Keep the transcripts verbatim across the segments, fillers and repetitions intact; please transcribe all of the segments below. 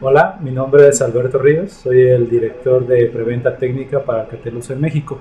Hola, mi nombre es Alberto Ríos, soy el director de preventa técnica para Alcatel-Lucent México.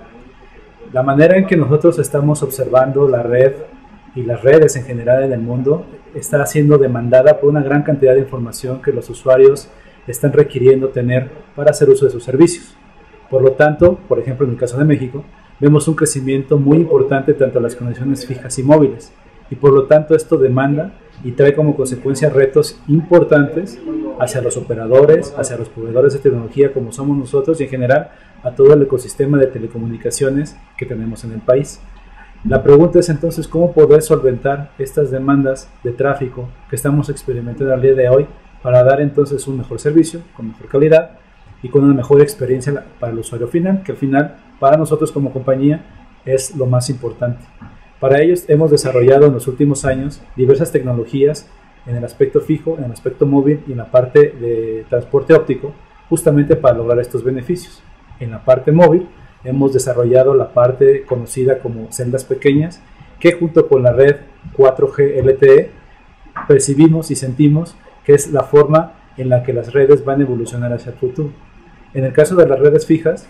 La manera en que nosotros estamos observando la red y las redes en general en el mundo está siendo demandada por una gran cantidad de información que los usuarios están requiriendo tener para hacer uso de sus servicios. Por lo tanto, por ejemplo, en el caso de México, vemos un crecimiento muy importante tanto en las conexiones fijas y móviles, y por lo tanto esto demanda y trae como consecuencia retos importantes hacia los operadores, hacia los proveedores de tecnología como somos nosotros y en general a todo el ecosistema de telecomunicaciones que tenemos en el país. La pregunta es entonces cómo poder solventar estas demandas de tráfico que estamos experimentando al día de hoy para dar entonces un mejor servicio, con mejor calidad y con una mejor experiencia para el usuario final, que al final para nosotros como compañía es lo más importante. Para ellos hemos desarrollado en los últimos años diversas tecnologías en el aspecto fijo, en el aspecto móvil y en la parte de transporte óptico, justamente para lograr estos beneficios. En la parte móvil hemos desarrollado la parte conocida como celdas pequeñas, que junto con la red cuatro G L T E percibimos y sentimos que es la forma en la que las redes van a evolucionar hacia el futuro. En el caso de las redes fijas,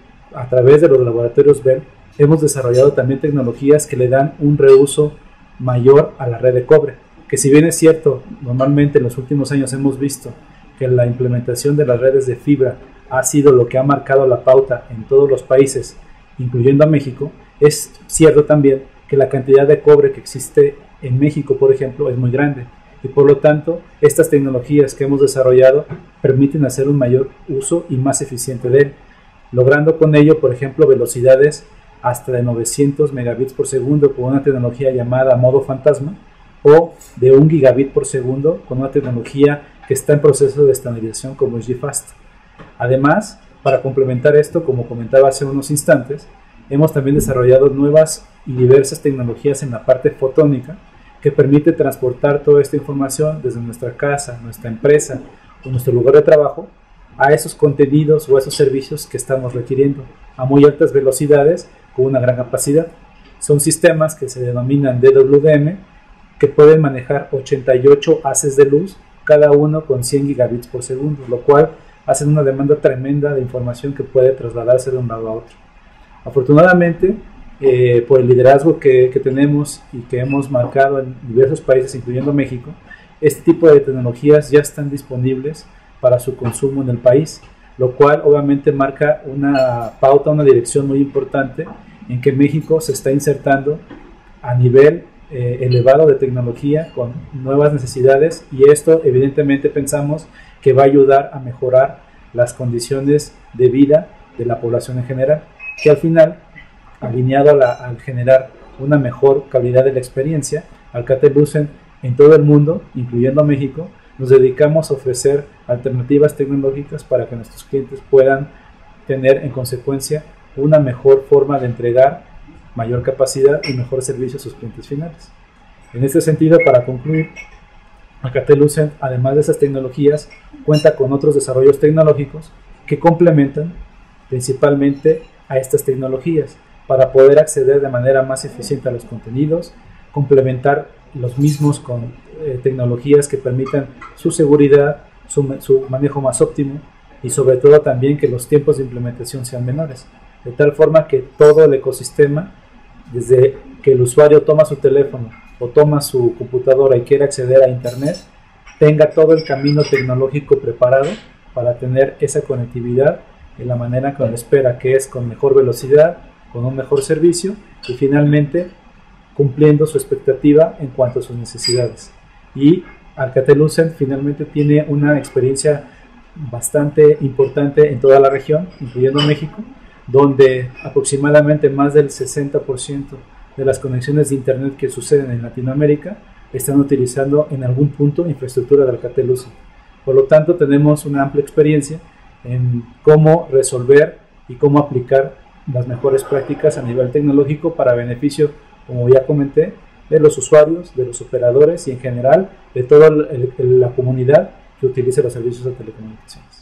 a través de los laboratorios Bell, hemos desarrollado también tecnologías que le dan un reuso mayor a la red de cobre, que si bien es cierto, normalmente en los últimos años hemos visto que la implementación de las redes de fibra ha sido lo que ha marcado la pauta en todos los países, incluyendo a México, es cierto también que la cantidad de cobre que existe en México, por ejemplo, es muy grande, y por lo tanto, estas tecnologías que hemos desarrollado permiten hacer un mayor uso y más eficiente de él, logrando con ello, por ejemplo, velocidades hasta de novecientos megabits por segundo con una tecnología llamada modo fantasma, o de un gigabit por segundo con una tecnología que está en proceso de estandarización como es G-Fast. Además, para complementar esto, como comentaba hace unos instantes, hemos también desarrollado nuevas y diversas tecnologías en la parte fotónica que permite transportar toda esta información desde nuestra casa, nuestra empresa o nuestro lugar de trabajo a esos contenidos o a esos servicios que estamos requiriendo a muy altas velocidades con una gran capacidad. Son sistemas que se denominan D W D M que pueden manejar ochenta y ocho haces de luz, cada uno con cien gigabits por segundo, lo cual hace una demanda tremenda de información que puede trasladarse de un lado a otro. Afortunadamente, eh, por el liderazgo que, que tenemos y que hemos marcado en diversos países, incluyendo México, este tipo de tecnologías ya están disponibles para su consumo en el país, lo cual obviamente marca una pauta, una dirección muy importante en que México se está insertando a nivel eh, elevado de tecnología con nuevas necesidades, y esto evidentemente pensamos que va a ayudar a mejorar las condiciones de vida de la población en general, que al final, alineado a la, al generar una mejor calidad de la experiencia, Alcatel-Lucent en todo el mundo, incluyendo México, nos dedicamos a ofrecer alternativas tecnológicas para que nuestros clientes puedan tener en consecuencia una mejor forma de entregar mayor capacidad y mejor servicio a sus clientes finales. En este sentido, para concluir, Alcatel-Lucent, además de esas tecnologías, cuenta con otros desarrollos tecnológicos que complementan principalmente a estas tecnologías para poder acceder de manera más eficiente a los contenidos, complementar los mismos con eh, tecnologías que permitan su seguridad, su, su manejo más óptimo y sobre todo también que los tiempos de implementación sean menores, de tal forma que todo el ecosistema, desde que el usuario toma su teléfono o toma su computadora y quiere acceder a internet, tenga todo el camino tecnológico preparado para tener esa conectividad de la manera que lo espera, que es con mejor velocidad, con un mejor servicio y finalmente cumpliendo su expectativa en cuanto a sus necesidades. Y Alcatel-Lucent finalmente tiene una experiencia bastante importante en toda la región, incluyendo México, donde aproximadamente más del sesenta por ciento de las conexiones de internet que suceden en Latinoamérica están utilizando en algún punto infraestructura de Alcatel-Lucent. Por lo tanto, tenemos una amplia experiencia en cómo resolver y cómo aplicar las mejores prácticas a nivel tecnológico para beneficio, como ya comenté, de los usuarios, de los operadores y en general de toda la comunidad que utilice los servicios de telecomunicaciones.